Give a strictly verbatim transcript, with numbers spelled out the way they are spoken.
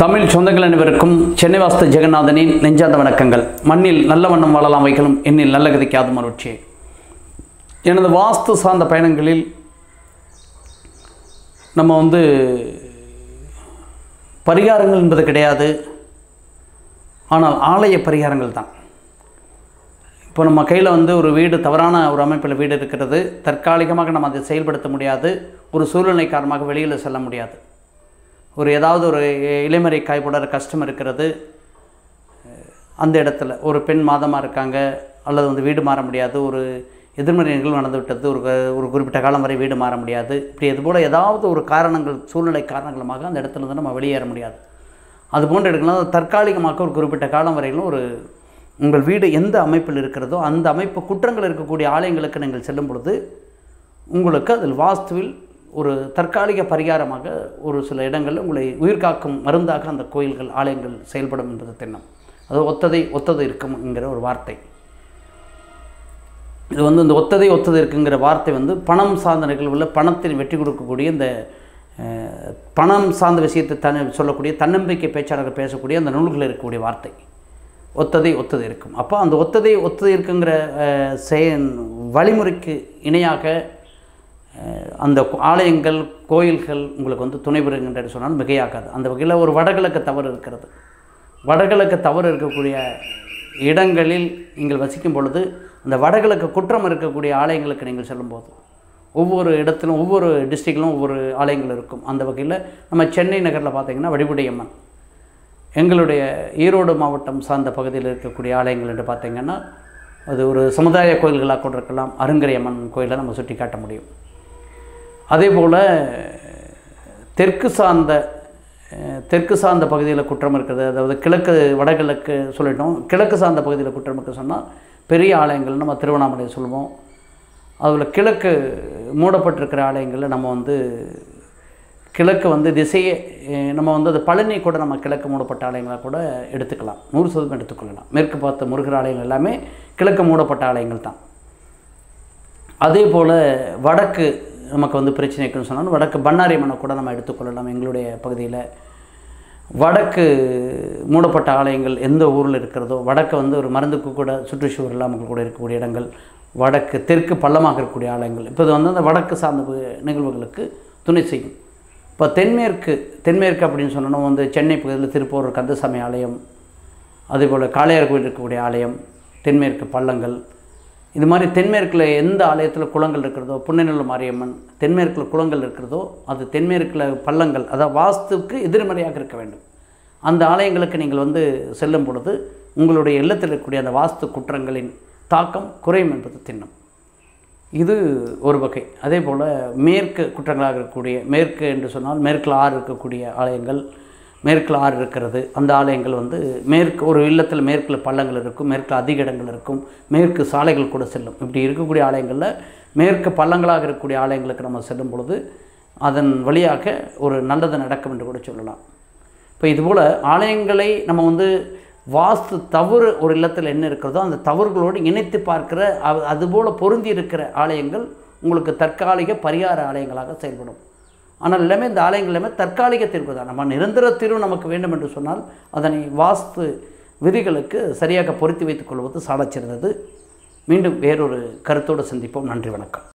தமிழ் சொந்தங்கள் அனைவருக்கும் சென்னை வாஸ்து ஜெகநாதனின் நெஞ்சார்ந்த வணக்கங்கள். மண்ணில் நல்ல வண்ணம் வாழலாம் வைகளும் என்னில் நல்ல கதைக்காது மறுச்சி. எனது வாஸ்து சார்ந்த பயணங்களில் நம்ம வந்து பரிகாரங்கள் என்பது கிடையாது, ஆனால் ஆலய பரிகாரங்கள் தான். இப்போ நம்ம கையில் வந்து ஒரு வீடு தவறான ஒரு அமைப்பில் வீடு இருக்கிறது, தற்காலிகமாக நம்ம அதை செயல்படுத்த முடியாது, ஒரு சூழ்நிலை காரணமாக வெளியில் செல்ல முடியாது. ஒரு ஏதாவது ஒரு இளமறை காய்படுற கஷ்டம் இருக்கிறது, அந்த இடத்துல ஒரு பெண் மாதமாக இருக்காங்க அல்லது வந்து வீடு மாற முடியாது, ஒரு எதிர்மறை நிகழ்வு நடந்து விட்டது, ஒரு ஒரு குறிப்பிட்ட காலம் வரை வீடு மாற முடியாது, இப்படி இதுபோல் ஏதாவது ஒரு காரணங்கள் சூழ்நிலை காரணங்களமாக அந்த இடத்துல வந்து நம்ம வெளியேற முடியாது. அது போன்ற இடங்கள்லாம் தற்காலிகமாக ஒரு குறிப்பிட்ட காலம் வரையிலும் ஒரு உங்கள் வீடு எந்த அமைப்பில் இருக்கிறதோ அந்த அமைப்பு குற்றங்கள் இருக்கக்கூடிய ஆலயங்களுக்கு நீங்கள் செல்லும் பொழுது உங்களுக்கு அதில் வாஸ்துவில் ஒரு தற்காலிக பரிகாரமாக ஒரு சில இடங்களில் உங்களை உயிர்காக்கும் மருந்தாக அந்த கோயில்கள் ஆலயங்கள் செயல்படும் என்பது திண்ணம். அது ஒத்ததை ஒத்தது இருக்கும் என்கிற ஒரு வார்த்தை. இது வந்து இந்த ஒத்ததை ஒத்தது இருக்குங்கிற வார்த்தை வந்து பணம் சார்ந்த நிகழ்வில் பணத்தில் வெற்றி கொடுக்கக்கூடிய இந்த பணம் சார்ந்த விஷயத்தை தன் சொல்லக்கூடிய தன்னம்பிக்கை பேச்சாளர்கள் பேசக்கூடிய அந்த நூல்களில் இருக்கக்கூடிய வார்த்தை ஒத்ததை ஒத்தது இருக்கும். அப்போ அந்த ஒத்ததை ஒத்தது இருக்குங்கிற செய வழிமுறைக்கு இணையாக அந்த ஆலயங்கள் கோயில்கள் உங்களுக்கு வந்து துணை புரிகின்ற சொன்னால் மிகையாகாது. அந்த வகையில் ஒரு வடகிழக்கு தவறு இருக்கிறது. வடகிழக்கு தவறு இருக்கக்கூடிய இடங்களில் நீங்கள் வசிக்கும் பொழுது அந்த வடகிழக்கு குற்றம் இருக்கக்கூடிய ஆலயங்களுக்கு நீங்கள் செல்லும்போது ஒவ்வொரு இடத்திலும் ஒவ்வொரு டிஸ்ட்ரிக்டிலும் ஒவ்வொரு ஆலயங்கள் இருக்கும். அந்த வகையில் நம்ம சென்னை நகரில் பார்த்திங்கன்னா வடிவுடையம்மன், எங்களுடைய ஈரோடு மாவட்டம் சார்ந்த பகுதியில் இருக்கக்கூடிய ஆலயங்கள் என்று பார்த்திங்கன்னா அது ஒரு சமுதாய கோயில்களாக கூட இருக்கலாம். அருங்கரையம்மன் கோயிலை நம்ம சுட்டி காட்ட முடியும். அதே போல் தெற்கு சார்ந்த தெற்கு சார்ந்த பகுதியில் குற்றம் இருக்குது, அதாவது கிழக்கு வடகிழக்கு சொல்லிட்டோம், கிழக்கு சார்ந்த பகுதியில் குற்றம் இருக்குது சொன்னால் பெரிய ஆலயங்கள் நம்ம திருவண்ணாமலை சொல்லுவோம். அதில் கிழக்கு மூடப்பட்டிருக்கிற ஆலயங்களில் நம்ம வந்து கிழக்கு வந்து திசையே நம்ம வந்து அது பழனி கூட நம்ம கிழக்கு மூடப்பட்ட ஆலயங்களாக கூட எடுத்துக்கலாம், நூறு சதவீதம் எடுத்துக்கொள்ளலாம். மேற்கு பார்த்த முருகர் ஆலயங்கள் எல்லாமே கிழக்கு மூடப்பட்ட ஆலயங்கள் தான். அதே போல் வடக்கு நமக்கு வந்து பிரச்சனை இருக்குன்னு சொன்னாலும் வடக்கு பண்ணாரியம்மனை கூட நம்ம எடுத்துக்கொள்ளலாம். எங்களுடைய பகுதியில் வடக்கு மூடப்பட்ட ஆலயங்கள் எந்த ஊரில் இருக்கிறதோ, வடக்கு வந்து ஒரு மருந்துக்கு கூட சுற்றுச்சூழல் இல்லாமல் கூட இருக்கக்கூடிய இடங்கள், வடக்கு தெற்கு பள்ளமாக இருக்கக்கூடிய ஆலயங்கள், இப்போ இது வந்து அந்த வடக்கு சார்ந்த நிகழ்வுகளுக்கு துணை செய்யும். இப்போ தென்மேற்கு தென்மேற்கு அப்படின்னு சொன்னோன்னா வந்து சென்னை பகுதியில் திருப்பூர் கந்தசாமி ஆலயம், அதேபோல் காளையார் கோயில் இருக்கக்கூடிய ஆலயம், தென்மேற்கு பள்ளங்கள், இது மாதிரி தென்மேற்கில் எந்த ஆலயத்தில் குளங்கள் இருக்கிறதோ, புன்னைநல்லூர் மாரியம்மன் தென்மேற்கில் குளங்கள் இருக்கிறதோ அது தென்மேற்கில் பள்ளங்கள், அதாவது வாஸ்துக்கு எதிர்மறையாக இருக்க வேண்டும். அந்த ஆலயங்களுக்கு நீங்கள் வந்து செல்லும் பொழுது உங்களுடைய இல்லத்தில் இருக்கக்கூடிய அந்த வாஸ்து குற்றங்களின் தாக்கம் குறையும் என்பது திண்ணம். இது ஒரு வகை. அதே போல் மேற்கு குற்றங்களாக இருக்கக்கூடிய, மேற்கு என்று சொன்னால் மேற்கில் ஆறு இருக்கக்கூடிய ஆலயங்கள், மேற்கில் ஆறு இருக்கிறது, அந்த ஆலயங்கள் வந்து மேற்கு ஒரு இல்லத்தில் மேற்கில் பள்ளங்கள் இருக்கும், மேற்கில் அதிக இடங்கள் இருக்கும், மேற்கு சாலைகள் கூட செல்லும். இப்படி இருக்கக்கூடிய ஆலயங்களில் மேற்கு பள்ளங்களாக இருக்கக்கூடிய ஆலயங்களுக்கு நம்ம செல்லும் பொழுது அதன் வழியாக ஒரு நல்லது நடக்கும் என்று கூட சொல்லலாம். இப்போ இதுபோல் ஆலயங்களை நம்ம வந்து வாஸ்து தவறு ஒரு இல்லத்தில் என்ன இருக்கிறதோ அந்த தவறுகளோடு இணைத்து பார்க்கிற அதுபோல் பொருந்தி இருக்கிற ஆலயங்கள் உங்களுக்கு தற்காலிக பரிகார ஆலயங்களாக செயல்படும். ஆனால் எல்லாமே இந்த ஆலயங்கள் எல்லாமே தற்காலிக தீர்வு தான். நம்ம நிரந்தர தீர்வு நமக்கு வேண்டும் என்று சொன்னால் அதனை வாஸ்து விதிகளுக்கு சரியாக பொருத்தி வைத்துக் கொள்வது சாலச்சிறந்தது. மீண்டும் வேறொரு கருத்தோடு சந்திப்போம். நன்றி, வணக்கம்.